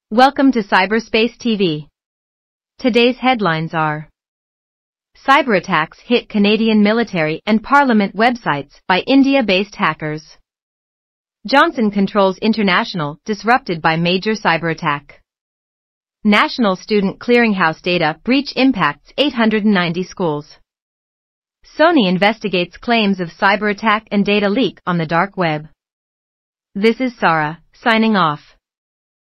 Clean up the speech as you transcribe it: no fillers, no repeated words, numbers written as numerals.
Welcome to Cyberspace TV. Today's headlines are: Cyberattacks hit Canadian military and parliament websites by India-based hackers. Johnson Controls International disrupted by major cyberattack. National Student Clearinghouse data breach impacts 890 schools. Sony investigates claims of cyberattack and data leak on the dark web. This is Sarah, signing off.